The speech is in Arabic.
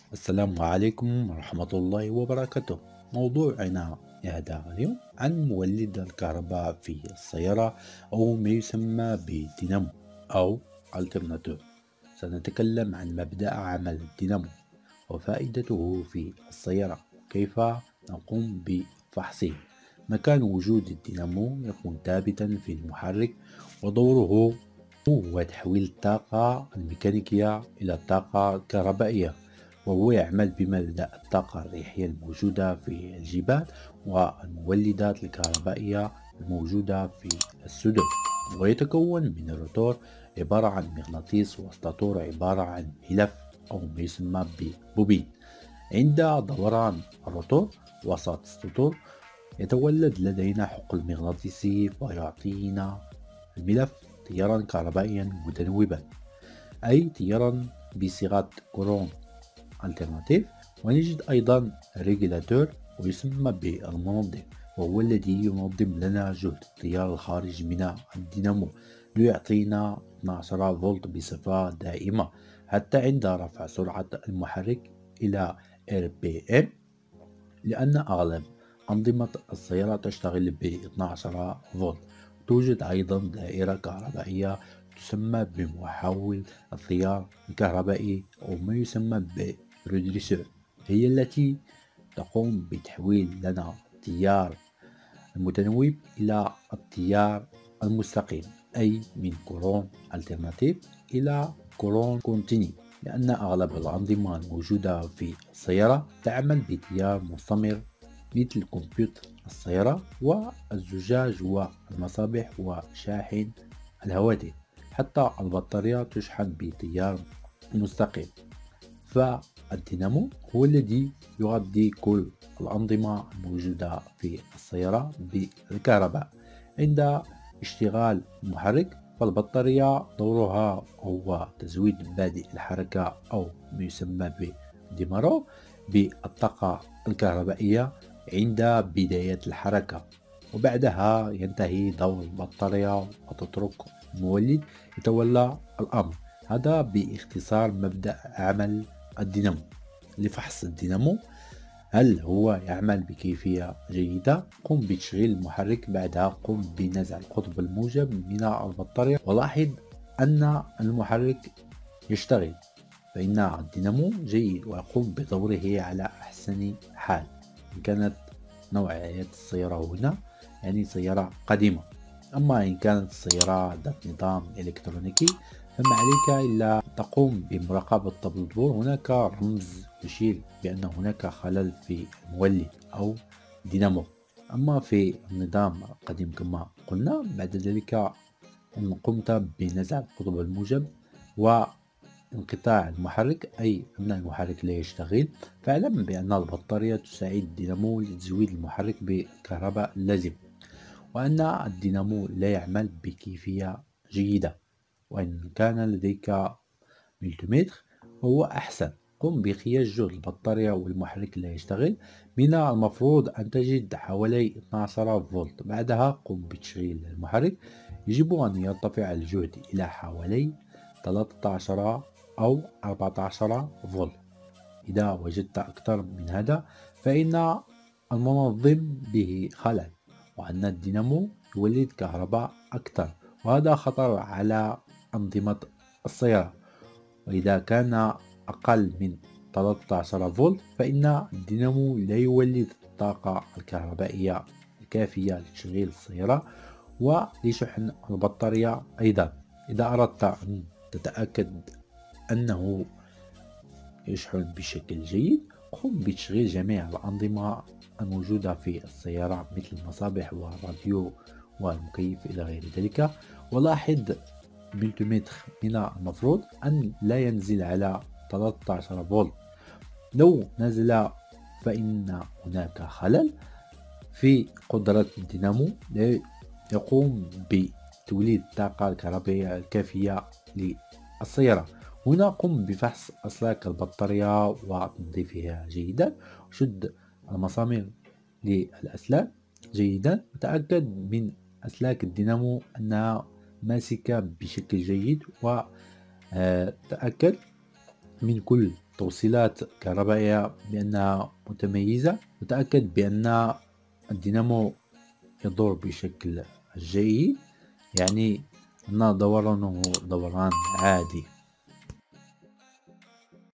السلام عليكم ورحمة الله وبركاته. موضوعنا هذا اليوم عن مولد الكهرباء في السيارة أو ما يسمى بالدينامو أو alternator. سنتكلم عن مبدأ عمل الدينامو وفائدته في السيارة وكيف نقوم بفحصه. مكان وجود الدينامو يكون ثابتا في المحرك، ودوره هو تحويل الطاقة الميكانيكية إلى الطاقة الكهربائية، وهو يعمل بمبدأ الطاقة الريحية الموجودة في الجبال والمولدات الكهربائية الموجودة في السدود. ويتكون من الروتور عبارة عن مغناطيس، والستاتور عبارة عن ملف أو ما يسمى ببوبين. عند دوران الروتور وسط السطور يتولد لدينا حقل مغناطيسي فيعطينا الملف تيارا كهربائيا متنوبا، أي تيارا بصيغة كورون alternative. ونجد أيضا ريجولاتور ويسمى بالمنظم، وهو الذي ينظم لنا جهد التيار الخارج من الدينامو ليعطينا 12 فولت بصفة دائمة حتى عند رفع سرعة المحرك إلى RPM، لأن أغلب أنظمة السيارة تشتغل ب 12 فولت. توجد أيضا دائرة كهربائية تسمى بمحول التيار الكهربائي أو ما يسمى بريدريسور، هي التي تقوم بتحويل لنا التيار المتنوب إلى التيار المستقيم، أي من كورون alternative إلى كورون كونتيني، لأن أغلب الأنظمة الموجودة في السيارة تعمل بتيار مستمر مثل كمبيوتر السيارة والزجاج والمصابيح وشاحن الهواتف. حتى البطارية تشحن بتيار مستقيم. فالدينامو هو الذي يغذي كل الأنظمة الموجودة في السيارة بالكهرباء. عند اشتغال المحرك فالبطارية دورها هو تزويد مبادئ الحركة أو ما يسمى بديمارو بالطاقة الكهربائية عند بداية الحركة، وبعدها ينتهي دور البطارية وتترك المولد يتولى الأمر. هذا باختصار مبدأ عمل الدينامو. لفحص الدينامو هل هو يعمل بكيفية جيدة، قم بتشغيل المحرك، بعدها قم بنزع القطب الموجب من البطارية ولاحظ أن المحرك يشتغل، فإن الدينامو جيد ويقوم بدوره على أحسن حال. إن كانت نوعية السيارة هنا يعني سيارة قديمة. أما إن كانت السيارة ذات نظام إلكترونيكي فما عليك إلا تقوم بمراقبة طابلو الدور. هناك رمز يشير بأن هناك خلل في المولد أو دينامو. أما في النظام القديم كما قلنا، بعد ذلك إن قمت بنزع القطب الموجب وانقطاع المحرك أي أن المحرك لا يشتغل، فاعلم بأن البطارية تساعد الدينامو لتزويد المحرك بالكهرباء اللازم، وأن الدينامو لا يعمل بكيفية جيدة. وإن كان لديك ملتيمتر فهو أحسن. قم بقياس جهد البطارية والمحرك لا يشتغل. من المفروض أن تجد حوالي 12 فولت. بعدها قم بتشغيل المحرك. يجب أن يرتفع الجهد إلى حوالي 13 أو 14 فولت. إذا وجدت أكثر من هذا فإن المنظم به خلل، وأن الدينامو يولد كهرباء أكثر، وهذا خطر على أنظمة السيارة. وإذا كان أقل من 13 فولت فإن الدينامو لا يولد الطاقة الكهربائية الكافية لتشغيل السيارة ولشحن البطارية أيضا. إذا أردت أن تتأكد أنه يشحن بشكل جيد قم بتشغيل جميع الأنظمة الموجودة في السيارة مثل المصابيح والراديو والمكيف إلى غير ذلك. ولاحظ ملتيمتر من المفروض أن لا ينزل على 13 فولت. لو نزل فإن هناك خلل في قدرة الدينامو لا يقوم بتوليد الطاقة الكهربائية الكافية للسيارة. هنا قم بفحص أسلاك البطارية وتنظيفها جيدا. شد المسامير للأسلاك جيدا وتأكد من أسلاك الدينامو أنها ماسكة بشكل جيد، وتأكد من كل توصيلات كهربائية بأنها متميزة. وتأكد بأن الدينامو يدور بشكل جيد، يعني أن دورانه دوران عادي.